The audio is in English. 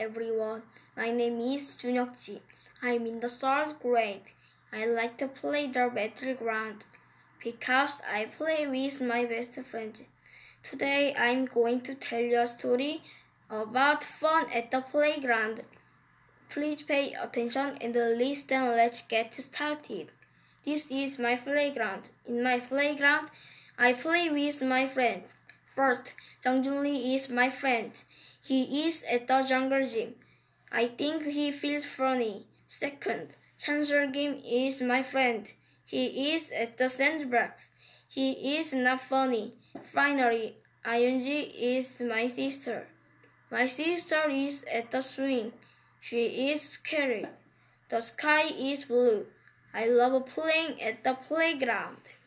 everyone. My name is Junyeokji. I'm in the 3rd grade. I like to play the battleground because I play with my best friend. Today I'm going to tell you a story about fun at the playground. Please pay attention and listen. Let's get started. This is my playground. In my playground, I play with my friend. First, Jang Junli is my friend. He is at the jungle gym. I think he feels funny. Second, Chansol Kim is my friend. He is at the sandbox. He is not funny. Finally, Ayunji is my sister. My sister is at the swing. She is scary. The sky is blue. I love playing at the playground.